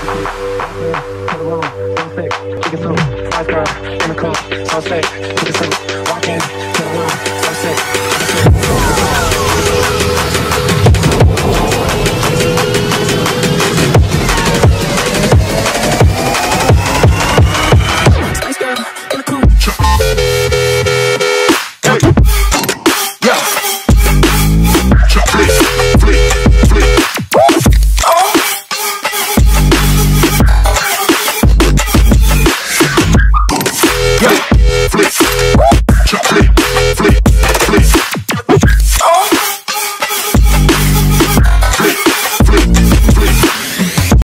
To the room, so sick, chicken soup, white girl, in the coop, so sick, chicken soup, walk in,